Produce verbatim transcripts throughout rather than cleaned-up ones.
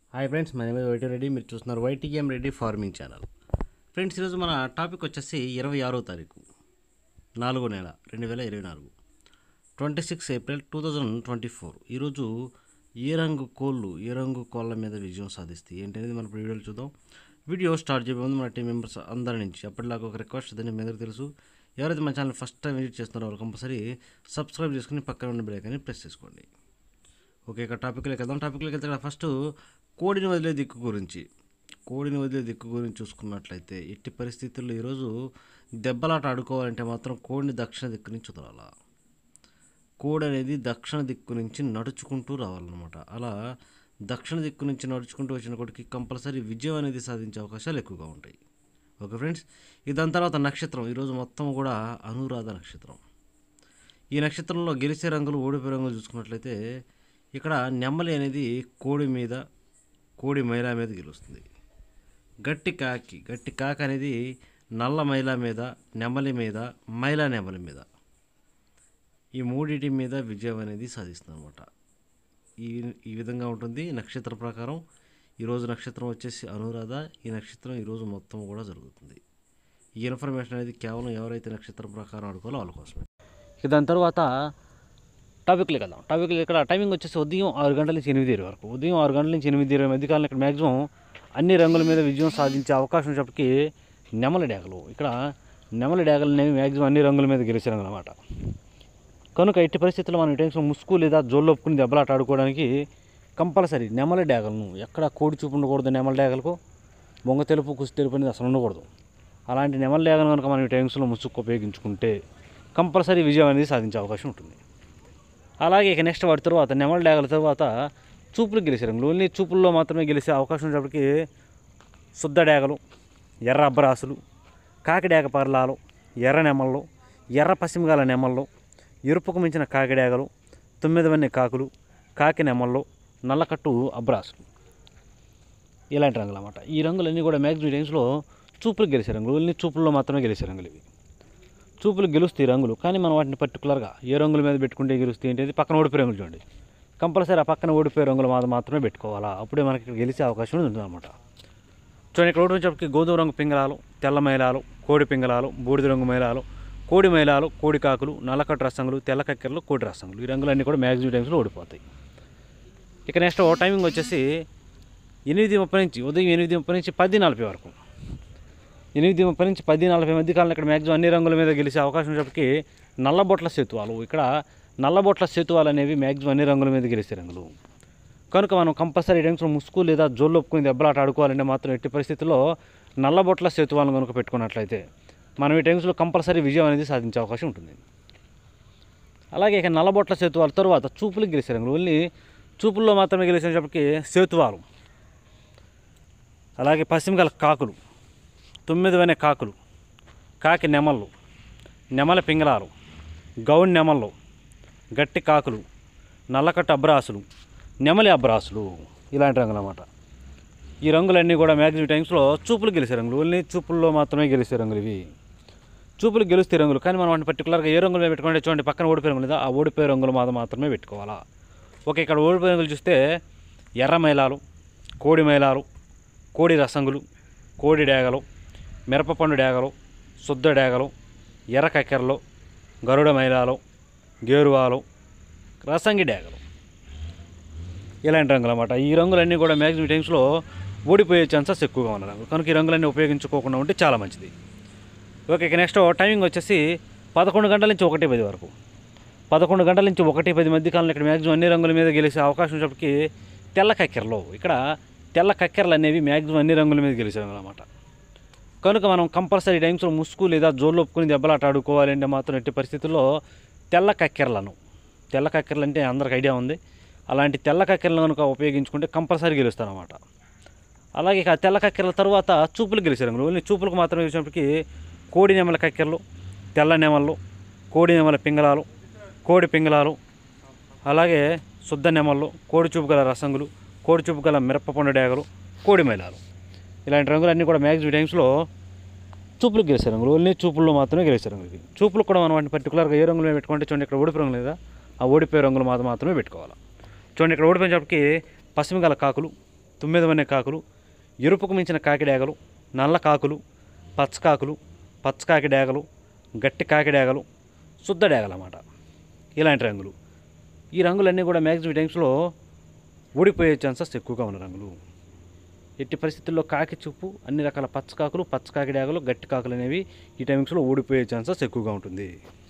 Hi friends, my name is YT Reddy. మీరు చూస్తున్నారు YTM Reddy farming channel. Friends, ఈరోజు మన టాపిక్ వచ్చేసి ఇరవై ఆరో తారీఖు నాలుగో నెల రెండు వేల ఇరవై నాలుగు twenty six April two thousand twenty four ఈరోజు ఏ రంగు కోళ్ళు ఏ రంగు కోళ్ళ మీద విజయం సాధిస్తాయి ఏంటనేది మన వీడియోలో చూద్దాం. వీడియో స్టార్ట్ చేయబోయే ముందు మన టీం మెంబర్స్ అందరి నుంచి అప్పటిలాగా ఒక రిక్వెస్ట్, అదని మీ అందరికీ తెలుసు. ఎవరైతే మన ఛానల్ ఫస్ట్ టైం విజిట్ చేస్తున్నారో వాళ్ళు కంపల్సరీ సబ్స్క్రైబ్ చేసుకుని పక్కన ఉన్న బెల్ ఐకాన్ని ప్రెస్ చేసుకోండి. ఓకే, ఇక టాపిక్లోకి వెళ్దాం. టాపిక్లోకి వెళ్తే ఫస్ట్ కోడిని వదిలే దిక్కు గురించి కోడిని వదిలే దిక్కు గురించి చూసుకున్నట్లయితే ఎట్టి పరిస్థితుల్లో ఈరోజు దెబ్బలాట ఆడుకోవాలంటే మాత్రం కోడిని దక్షిణ దిక్కు నుంచి వదలాల. కోడి అనేది దక్షిణ దిక్కు నుంచి నడుచుకుంటూ రావాలన్నమాట. అలా దక్షిణ దిక్కు నుంచి నడుచుకుంటూ వచ్చిన కోడికి కంపల్సరీ విజయం అనేది సాధించే అవకాశాలు ఎక్కువగా ఉంటాయి. ఓకే ఫ్రెండ్స్, ఇక దాని తర్వాత నక్షత్రం ఈరోజు మొత్తం కూడా అనురాధ నక్షత్రం. ఈ నక్షత్రంలో గెలిచే రంగులు ఓడిపోయే రంగులు చూసుకున్నట్లయితే ఇక్కడ నెమ్మలి అనేది కోడి మీద కోడి మైలా మీద గెలుస్తుంది. గట్టి కాకి గట్టి కాకి అనేది నల్ల మైలా మీద, నెమలి మీద, మైలా నెమలి మీద, ఈ మూడింటి మీద విజయం అనేది సాధిస్తుంది అనమాట. ఈ ఈ విధంగా ఉంటుంది నక్షత్ర ప్రకారం. ఈరోజు నక్షత్రం వచ్చేసి అనురాధ. ఈ నక్షత్రం ఈరోజు మొత్తం కూడా జరుగుతుంది. ఈ ఇన్ఫర్మేషన్ అనేది కేవలం ఎవరైతే నక్షత్రం ప్రకారం ఆడుకోవాలో వాళ్ళ కోసమే. ఇక దాని తర్వాత టాపిక్లోకి వెళ్దాం. టాపిక్లో ఇక్కడ టైమింగ్ వచ్చేసి ఉదయం ఆరు గంటల నుంచి ఎనిమిది ఇరవై వరకు ఉదయం ఆరు గంటల నుంచి ఎనిమిది ఇరవై మధ్య కాలం ఇక్కడ మ్యాక్సిమం అన్ని రంగుల మీద విజయం సాధించే అవకాశం ఉన్నప్పటికీ నెమలి డేగలు ఇక్కడ నెమలి డేగలు అనేవి మ్యాక్సిమం అన్ని రంగుల మీద గెలిచే రంగులు అనమాట. కనుక ఎట్టి పరిస్థితుల్లో మనం ఈ టైమ్స్లో ముసుగు లేదా జోళ్ళొప్పుకుని దెబ్బలాట ఆడుకోవడానికి కంపల్సరీ నెమలి డేగలను ఎక్కడ కోడి చూపు ఉండకూడదు. నెమలి డేగలకు బొంగ తెలుపు కుసి తెలుపు అనేది అసలు ఉండకూడదు. అలాంటి నెమలి డేగలు కనుక మనం ఈ టైమ్స్లో ముసుగు ఉపయోగించుకుంటే కంపల్సరీ విజయం అనేది సాధించే అవకాశం ఉంటుంది. అలాగే ఇక నెక్స్ట్ వాటి తర్వాత నెమలి డేగల తర్వాత చూపులు గెలిచే రంగులు ఓన్లీ చూపుల్లో మాత్రమే గెలిచే అవకాశం ఉన్నప్పటికీ శుద్ధ డేగలు, ఎర్ర అబ్బరాసులు, కాకి డేగ పర్లాలు, ఎర్ర నెమళ్ళు, ఎర్ర పసిమిగాల నెమళ్ళు, ఎరుపుకు మించిన కాకి డేగలు, తొమ్మిది వన్నీ కాకులు, కాకి నెమళ్ళు, నల్లకట్టు అబ్బరాసులు, ఇలాంటి రంగులు అన్నమాట. ఈ రంగులన్నీ కూడా మ్యాక్సిమం టైమ్స్లో చూపులు గెలిచే రంగులు ఓన్లీ చూపుల్లో మాత్రమే గెలిచే రంగులు ఇవి. చూపులు గెలుస్తాయి రంగులు, కానీ మనం వాటిని పర్టికులర్గా ఏ రంగుల మీద పెట్టుకుంటే గెలుస్తాయి ఏంటి పక్కన ఓడిపోయే రంగులు చూడండి. కంపల్సరీ ఆ పక్కన ఓడిపోయే రంగుల మీద మాత్రమే పెట్టుకోవాలా, అప్పుడే మనకి ఇక్కడ గెలిచే అవకాశం ఉంటుంది అనమాట. చూడండి, ఇక్కడ ఓడిపోయేటప్పటికి గోధుమ రంగు పింగళాలు, తెల్ల మైలాలు, కోడి పింగళాలు, బూడిద రంగు మైలాలు, కోడి మైలాలు, కోడి కాకులు, నల్లకట్టు రసంగులు, తెల్ల కక్కెరలు, కోడి రసంగులు, ఈ రంగులన్నీ కూడా మ్యాక్సిమం టైమ్స్లో ఓడిపోతాయి. ఇక నెక్స్ట్ టైమింగ్ వచ్చేసి ఎనిమిది ముప్పై నుంచి ఉదయం ఎనిమిది ముప్పై నుంచి పది నలభై వరకు ఎనిమిది ముప్పై నుంచి పది నలభై మధ్య కాలంలో ఇక్కడ మ్యాక్సిమం అన్ని రంగుల మీద గెలిచే అవకాశం ఉన్నప్పటికీ నల్లబొట్ల సేతువాలు ఇక్కడ నల్లబొట్ల సేతువాలు అనేవి మ్యాక్సిమం అన్ని రంగుల మీద గెలిచే రంగులు. కనుక మనం కంపల్సరీ టైమ్స్లో ముసుగు లేదా జోళ్ళు ఒప్పుకుని దెబ్బలాట ఆడుకోవాలంటే మాత్రం ఎట్టి పరిస్థితుల్లో నల్లబొట్ల సేతువాలను కనుక పెట్టుకున్నట్లయితే మనం ఈ టైమ్స్లో కంపల్సరీ విజయం అనేది సాధించే అవకాశం ఉంటుంది. అలాగే ఇక నల్లబొట్ల సేతువాల తర్వాత చూపులకు గెలిచే రంగులు ఓన్లీ చూపుల్లో మాత్రమే గెలిచేటప్పటికి సేతువాలు, అలాగే పశ్చిమగల కాకులు, తొమ్మిది వనే కాకులు, కాకి నెమళ్ళు, నెమల పింగళాలు, గౌన్ నెమళ్ళు, గట్టి కాకులు, నల్లకట్టు అబ్రాసులు, నెమలి అబ్రాసులు, ఇలాంటి రంగులు అన్నమాట. ఈ రంగులన్నీ కూడా మ్యాక్సిమం టైమ్స్లో చూపులు గెలిచే రంగులు ఓన్లీ చూపుల్లో మాత్రమే గెలిచే రంగులు ఇవి. చూపులు గెలుస్తే రంగులు, కానీ మనం వాటిని పర్టికులర్గా ఏ రంగులు పెట్టుకుంటే చూడండి పక్కన ఓడిపోయే రంగులు లేదా ఆ ఓడిపోయే రంగులు మాత్రం మాత్రమే పెట్టుకోవాలా. ఓకే, ఇక్కడ ఓడిపోయే రంగులు చూస్తే ఎర్ర మైలాలు, కోడి మైలాలు, కోడి రసంగులు, కోడి డేగలు, మిరపపండు డేగలు, శుద్ధ డేగలు, ఎర్ర కక్కెరలు, గరుడ మైలాలు, గేరువాలు, రసంగి డేగలు, ఇలాంటి రంగులు అన్నమాట. ఈ రంగులన్నీ కూడా మ్యాక్సిమం టైమ్స్లో ఓడిపోయే ఛాన్సెస్ ఎక్కువగా ఉన్న రంగులు, కనుక ఈ రంగులన్నీ ఉపయోగించుకోకుండా ఉంటే చాలా మంచిది. ఓకే, ఇక నెక్స్ట్ టైమింగ్ వచ్చేసి పదకొండు గంటల నుంచి ఒకటి పది వరకు పదకొండు గంటల నుంచి ఒకటి పది మధ్య కాలంలో ఇక్కడ మ్యాక్సిమం అన్ని రంగుల మీద గెలిచే అవకాశం ఉన్నప్పటికీ తెల్ల కక్కెరలు ఇక్కడ తెల్ల కక్కెరలు అనేవి మ్యాక్సిమం అన్ని రంగుల మీద గెలిచే రంగులు అన్నమాట. కనుక మనం కంపల్సరీ టైమ్స్లో ముసుగు లేదా జోళ్ళు ఒప్పుకుని దెబ్బలాట ఆడుకోవాలంటే మాత్రం ఎట్టి పరిస్థితుల్లో తెల్ల కక్కెరలను తెల్ల కక్కెరలు అంటే అందరికి ఐడియా ఉంది, అలాంటి తెల్ల కక్కెరలను కనుక ఉపయోగించుకుంటే కంపల్సరీ గెలుస్తారన్నమాట. అలాగే ఇక తెల్ల కక్కెరల తర్వాత చూపులు గెలిచే రంగులు ఓన్లీ చూపులకు మాత్రం గెలిచినప్పటికీ కోడి నెమల కక్కెరలు, తెల్ల నెమళ్ళు, కోడి నెమల పింగళాలు, కోడి పింగళాలు, అలాగే శుద్ధ నెమళ్ళు, కోడి చూపు గల రసంగులు, కోడి చూపు గల మిరపపండు డేగలు, కోడి మైలాలు, ఇలాంటి రంగులన్నీ కూడా మ్యాక్సిమం టైమ్స్లో చూపులకు గెలిచే రంగులు ఓన్లీ చూపుల్లో మాత్రమే గెలిచే రంగులు ఇవి. చూపులు కూడా మనం వాటిని పర్టికులర్గా ఏ రంగులు పెట్టుకుంటే చూడండి ఇక్కడ ఓడిపోయే రంగు లేదా ఆ ఓడిపోయే రంగులు మాత్రం మాత్రమే పెట్టుకోవాలి. చూడండి ఇక్కడ ఓడిపోయినప్పటికీ పశ్చిమగల కాకులు, తొమ్మిది వన్నె కాకులు, ఎరుపుకు మించిన కాకి డేగలు, నల్ల కాకులు, పచ్చకాకులు, పచ్చకాకి డేగలు, గట్టి కాకి డేగలు, శుద్ధ డేగలు అన్నమాట. ఇలాంటి రంగులు. ఈ రంగులన్నీ కూడా మ్యాక్సిమం టైమ్స్లో ఓడిపోయే ఛాన్సెస్ ఎక్కువగా ఉన్న రంగులు. ఎట్టి పరిస్థితుల్లో కాకి చూపు, అన్ని రకాల పచ్చకాకులు, పచ్చకాకి డేగలు, గట్టి కాకులు అనేవి ఈ టైమింగ్స్లో ఓడిపోయే ఛాన్సెస్ ఎక్కువగా ఉంటుంది.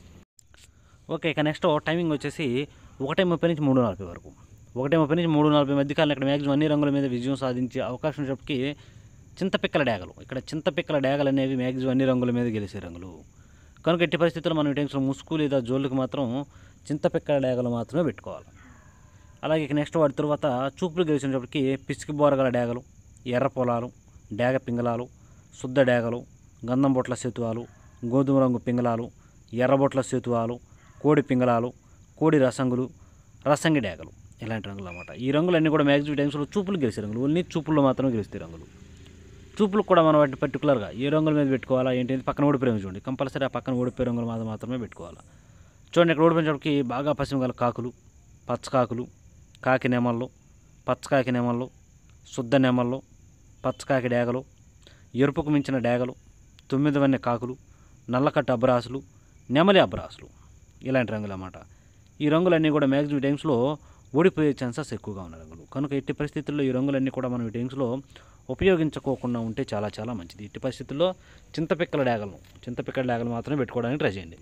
ఓకే, ఇక నెక్స్ట్ టైమింగ్ వచ్చేసి ఒకటే ముప్పై నుంచి మూడు నలభై వరకు. ఒకటే ముప్పై నుంచి మూడు నలభై మధ్య కాలం ఇక్కడ మ్యాక్సిమం అన్ని రంగుల మీద విజయం సాధించే అవకాశం ఉన్నప్పటికీ చింతపిక్కల డేగలు, ఇక్కడ చింతపిక్కల డేగలు అనేవి మ్యాక్సిమం అన్ని రంగుల మీద గెలిచే రంగులు. కనుక ఎట్టి పరిస్థితుల్లో మనం ఈ టైమ్స్లో ముసుగు లేదా జోళ్ళకి మాత్రం చింతపిక్కల డేగలు మాత్రమే పెట్టుకోవాలి. అలాగే ఇక నెక్స్ట్ వాటి తర్వాత చూపులు గెలిచినప్పటికీ పిసికి బోరగల డేగలు, ఎర్ర పొలాలు, డేగ పింగళాలు, శుద్ధ డేగలు, గంధం బొట్ల సేతువాలు, గోధుమ రంగు పింగళాలు, ఎర్రబొట్ల సేతువాలు, కోడి పింగళాలు, కోడి రసంగులు, రసంగి డేగలు, ఇలాంటి రంగులు అన్నమాట. ఈ రంగులన్నీ కూడా మ్యాక్సిమం టైమ్స్లో చూపులు గెలిచే రంగులు. ఓన్లీ చూపుల్లో మాత్రమే గెలుస్తాయి రంగులు. చూపులకు కూడా మనం వాటిని పర్టికులర్గా ఏ రంగుల మీద పెట్టుకోవాలా ఏంటి పక్కన ఓడిపోయే రంగు చూడండి. కంపల్సరీ ఆ పక్కన ఓడిపోయే రంగులు మాత్రం మాత్రమే పెట్టుకోవాలి. చూడండి, ఇక్కడ ఓడిపోయినప్పటికి బాగా పశ్చిమ గల కాకులు, పచ్చకాకులు, కాకి నెమళ్ళు, పచ్చకాకి నెమళ్ళు, శుద్ధ నెమళ్ళు, పచ్చకాకి డేగలు, ఎరుపుకు మించిన డేగలు, తొమ్మిది వన్నె కాకులు, నల్లకట్టు అబ్రాసులు, నెమలి అబ్రాసులు, ఇలాంటి రంగులు అన్నమాట. ఈ రంగులన్నీ కూడా మ్యాక్సిమం టైమ్స్లో ఓడిపోయే ఛాన్సెస్ ఎక్కువగా ఉన్న రంగులు. కనుక ఎట్టి పరిస్థితుల్లో ఈ రంగులన్నీ కూడా మనం ఈ టైమ్స్లో ఉపయోగించుకోకుండా ఉంటే చాలా చాలా మంచిది. ఎట్టి పరిస్థితుల్లో చింతపిక్కల డేగలను చింతపిక్కల డేగలు మాత్రమే పెట్టుకోవడానికి ట్రై చేయండి.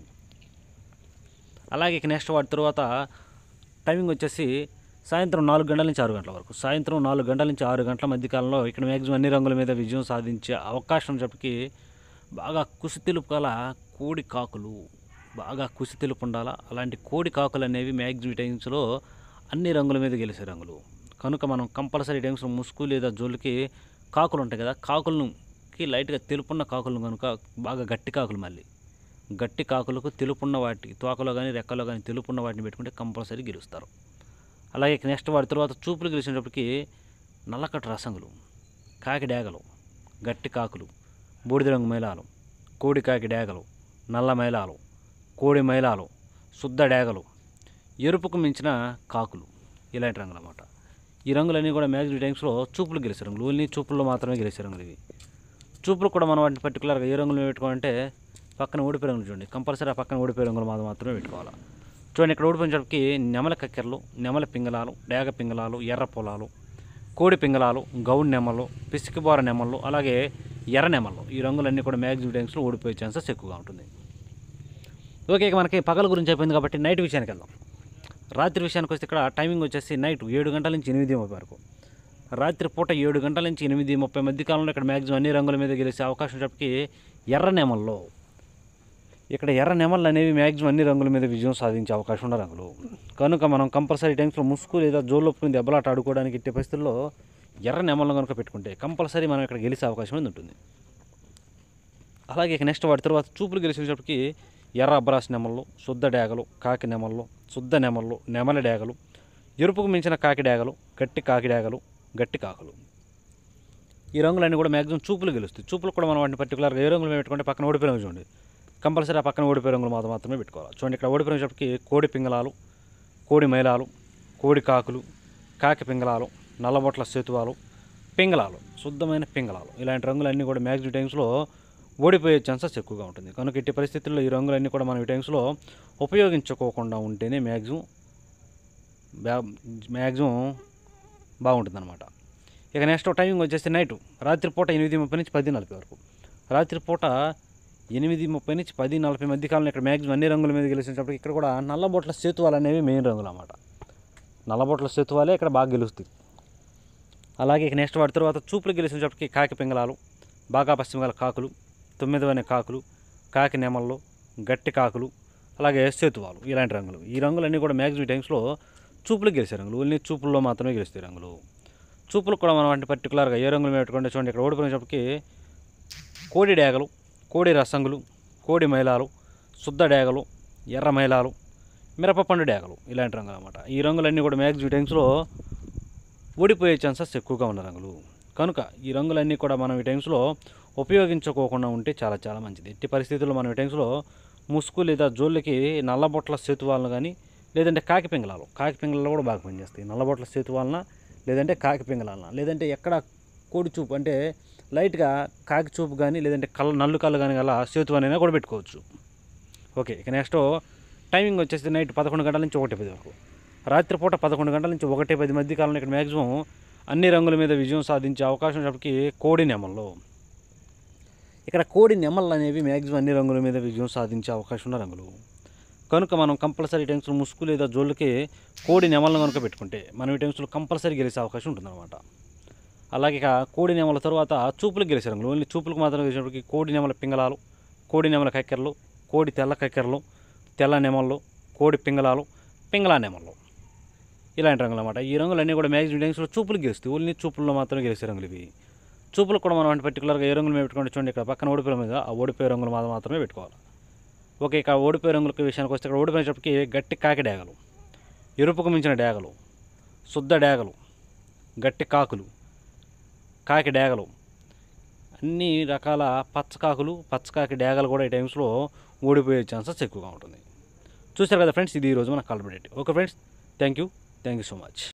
అలాగే ఇక నెక్స్ట్ వాటి తర్వాత టైమింగ్ వచ్చేసి సాయంత్రం నాలుగు గంటల నుంచి ఆరు గంటల వరకు. సాయంత్రం నాలుగు గంటల నుంచి ఆరు గంటల మధ్యకాలంలో ఇక్కడ మ్యాక్సిమం అన్ని రంగుల మీద విజయం సాధించే అవకాశం చెప్పి బాగా కుసి తెలుపు గల కోడి కాకులు, బాగా కుసి తెలుపు ఉండాలా. అలాంటి కోడి కాకులు అనేవి మ్యాక్సిమం టైమ్స్లో అన్ని రంగుల మీద గెలిచే రంగులు. కనుక మనం కంపల్సరీ టైమ్స్లో ముసుగు లేదా జోలికి కాకులు ఉంటాయి కదా, కాకులకి లైట్గా తెలుపున్న కాకులను కనుక బాగా గట్టి కాకులు, మళ్ళీ గట్టి కాకులకు తెలుపున్న వాటి తోకలో కానీ రెక్కలో కానీ తెలుపున్న వాటిని పెట్టుకుంటే కంపల్సరీ గెలుస్తారు. అలాగే నెక్స్ట్ వాటి తర్వాత చూపులు గెలిచినప్పటికీ నల్లకట్టు రసంగులు, కాకి డేగలు, గట్టి కాకులు, బూడిద రంగు మైలాలు, కోడి కాకి డేగలు, నల్ల మైలాలు, కోడి మైలాలు, శుద్ధ డేగలు, ఎరుపుకు మించిన కాకులు, ఇలాంటి రంగులు అన్నమాట. ఈ రంగులన్నీ కూడా మ్యాక్సిమం టైమ్స్లో చూపులు గెలిచే రంగులు. ఓన్లీ చూపుల్లో మాత్రమే గెలిచే రంగులు ఇవి. చూపులు కూడా మనం వాటిని పర్టికులర్గా ఏ రంగులు పెట్టుకోవాలంటే పక్కన ఓడిపోయే రంగులు చూడండి. కంపల్సరీ ఆ పక్కన ఓడిపోయే రంగులు మాత్రం మాత్రమే పెట్టుకోవాలి. చూడండి, ఇక్కడ ఓడిపోయినప్పటికీ నెమల కక్కెరలు, నెమల పింగళాలు, డేగ పింగళాలు, ఎర్ర పొలాలు, కోడి పింగళాలు, గౌడ్ నెమలు, పిసికిబోర నెమళ్ళు, అలాగే ఎర్ర నెమళ్ళు, ఈ రంగులన్నీ కూడా మ్యాక్సిమం టైమ్స్లో ఓడిపోయే ఛాన్సెస్ ఎక్కువగా ఉంటుంది. ఓకే, ఇక మనకి పగల గురించి అయిపోయింది కాబట్టి నైట్ విషయానికి వెళ్దాం. రాత్రి విషయానికి వస్తే ఇక్కడ టైమింగ్ వచ్చేసి నైట్ ఏడు గంటల నుంచి ఎనిమిది ముప్పై వరకు. రాత్రి పూట ఏడు గంటల నుంచి ఎనిమిది ముప్పై మధ్య కాలంలో ఇక్కడ మ్యాక్సిమం అన్ని రంగుల మీద గెలిచే అవకాశం చెప్పి ఎర్ర నెమల్లో, ఇక్కడ ఎర్ర నెమళ్ళు అనేవి మ్యాక్సిమం అన్ని రంగుల మీద విజయం సాధించే అవకాశం ఉన్న రంగులు. కనుక మనం కంపల్సరీ టైమ్స్లో ముసుగు లేదా జోళ్ళొప్పుకుని దెబ్బలాట ఆడుకోవడానికి ఇట్టే పరిస్థితుల్లో ఎర్ర నెమళ్ళను కనుక పెట్టుకుంటే కంపల్సరీ మనం ఇక్కడ గెలిచే అవకాశం అనేది ఉంటుంది. అలాగే ఇక నెక్స్ట్ వాటి తర్వాత చూపులు గెలిచేటప్పటికి ఎర్ర అబ్రాస్ నెమళ్ళు, శుద్ధ డేగలు, కాకి నెమళ్ళు, శుద్ధ నెమళ్ళు, నెమలి డేగలు, ఎరుపుకు మించిన కాకి డేగలు, గట్టి కాకి డేగలు, గట్టి కాకులు, ఈ రంగులన్నీ కూడా మ్యాక్సిమం చూపులు గెలుస్తాయి. చూపులు కూడా మనం వాటిని పర్టికులర్గా ఏ రంగులు పెట్టుకుంటే పక్కన ఓడిపోయే రంగు చూడండి. కంపల్సరీ ఆ పక్కన ఓడిపోయే రంగులు మాత్రం మాత్రమే పెట్టుకోవాలి. చూడండి, ఇక్కడ ఓడిపోయినప్పటికీ కోడి పింగళాలు, కోడి మైలాలు, కోడి కాకులు, కాకి పింగళాలు, నల్లబొట్ల సేతువాలు, పింగళాలు, శుద్ధమైన పింగళాలు, ఇలాంటి రంగులన్నీ కూడా మ్యాక్సిమం టైమ్స్లో ఓడిపోయే ఛాన్సెస్ ఎక్కువగా ఉంటుంది. కనుక ఇట్టి పరిస్థితుల్లో ఈ రంగులన్నీ కూడా మనం ఈ టైమ్స్లో ఉపయోగించుకోకుండా ఉంటేనే మ్యాక్సిమం బ్యా మ్యాక్సిమం బాగుంటుంది అనమాట. ఇక నెక్స్ట్ టైమింగ్ వచ్చేసి నైటు రాత్రిపూట ఎనిమిది ముప్పై నుంచి పది నలభై వరకు. రాత్రిపూట ఎనిమిది ముప్పై నుంచి పది నలభై మధ్య కాలంలో ఇక్కడ మ్యాక్సిమం అన్ని రంగుల మీద గెలిచినప్పుడు ఇక్కడ కూడా నల్లబొట్ల సేతువాలు అనేవి మెయిన్ రంగులు అన్నమాట. నల్లబొట్ల సేతువాలే ఇక్కడ బాగా గెలుస్తాయి. అలాగే ఇక నెక్స్ట్ వాటి తర్వాత చూపులు గెలిచినప్పటికీ కాకి పింగళాలు, బాగా పశ్చిమగల కాకులు, తొమ్మిదవనే కాకులు, కాకి నెమళ్ళు, గట్టి కాకులు, అలాగే సేతువాలు, ఇలాంటి రంగులు. ఈ రంగులన్నీ కూడా మ్యాక్సిమం టైమ్స్లో చూపులు గెలిచే రంగులు. ఓన్లీ చూపుల్లో మాత్రమే గెలుస్తాయి రంగులు. చూపులు కూడా మనం అంటే పర్టికులర్గా ఏ రంగులు పెట్టుకుంటే చూడండి, ఇక్కడ ఓడిపోయినప్పటికీ కోడి డేగలు, కోడి రసంగులు, కోడి మైలాలు, శుద్ధ డేగలు, ఎర్ర మైలాలు, మిరపపండు డేగలు, ఇలాంటి రంగులు అన్నమాట. ఈ రంగులన్నీ కూడా మ్యాక్సిమం టైమ్స్లో ఓడిపోయే ఛాన్సెస్ ఎక్కువగా ఉన్న రంగులు. కనుక ఈ రంగులన్నీ కూడా మనం ఈ టైమ్స్లో ఉపయోగించుకోకుండా ఉంటే చాలా చాలా మంచిది. ఎట్టి పరిస్థితుల్లో మనం ఈ టైమ్స్లో ముసుగు లేదా జోళ్ళకి నల్లబొట్ల సేతువాలను కానీ లేదంటే కాకి పింగళాలు, కాకి పింగళాలు కూడా బాగా పనిచేస్తాయి. నల్లబొట్ల సేతువాలన లేదంటే కాకి పింగళాలన, లేదంటే ఎక్కడ కోడి చూపు అంటే లైట్గా కాకి చూపు కానీ లేదంటే కళ్ళ నల్లు కళ్ళు కానీ గల సేతు అయినా కూడా పెట్టుకోవచ్చు. ఓకే, ఇక నెక్స్ట్ టైమింగ్ వచ్చేసి నైట్ పదకొండు గంటల నుంచి ఒకటి పది వరకు, రాత్రిపూట పదకొండు గంటల నుంచి ఒకటి పది మధ్య కాలంలో ఇక్కడ మ్యాక్సిమం అన్ని రంగుల మీద విజయం సాధించే అవకాశం ఉన్నప్పటికీ కోడి నెమల్లో. ఇక్కడ కోడి నెమళ్ళు అనేవి మ్యాక్సిమం అన్ని రంగుల మీద విజయం సాధించే అవకాశం ఉన్న రంగులు కనుక మనం కంపల్సరీ ఈ టైమ్స్లో ముసుగు లేదా జోళ్ళకి కోడి నెమలను కనుక పెట్టుకుంటే మనం ఈ టైమ్స్లో కంపల్సరీ గెలిచే అవకాశం ఉంటుందన్నమాట. అలాగే ఇక కోడి నెమల తర్వాత చూపులకు గెలిచే రంగులు, ఓన్లీ చూపులకు మాత్రం గెలిచినప్పటికీ కోడి నెమల పింగళాలు, కోడి నెమల కక్కెరలు, కోడి తెల్ల కక్కెరలు, తెల్ల నెమళ్ళు, కోడి పింగళాలు, పింగళా నెమళ్ళు, ఇలాంటి రంగులు అన్నమాట. ఈ రంగులన్నీ కూడా మ్యాక్సిమం టైమ్స్లో చూపులకు గెలుస్తాయి, ఓన్లీ చూపుల్లో మాత్రమే గెలిచే రంగులు ఇవి. చూపులకు కూడా మనం అంటే పర్టికులర్గా ఏ రంగులు మేము పెట్టుకుంటే చూడండి, ఇక్కడ పక్కన ఓడిపోయే మీద ఆ ఓడిపోయే రంగులు మాత్రం మాత్రమే పెట్టుకోవాలి. ఓకే, ఇక్కడ ఓడిపోయే రంగులకి విషయానికి వస్తే ఇక్కడ ఓడిపోయినప్పటికీ గట్టి కాకి డేగలు, ఎరుపుకు మించిన డేగలు, శుద్ధ డేగలు, గట్టి కాకులు, కాకి డేగలు, అన్ని రకాల పచ్చకాకులు, పచ్చకాకి డేగలు కూడా ఈ టైమ్స్లో ఓడిపోయే ఛాన్సెస్ ఎక్కువగా ఉంటుంది. చూసారు కదా ఫ్రెండ్స్, ఇది ఈరోజు మన call update. Okay friends, thank you thank you so much.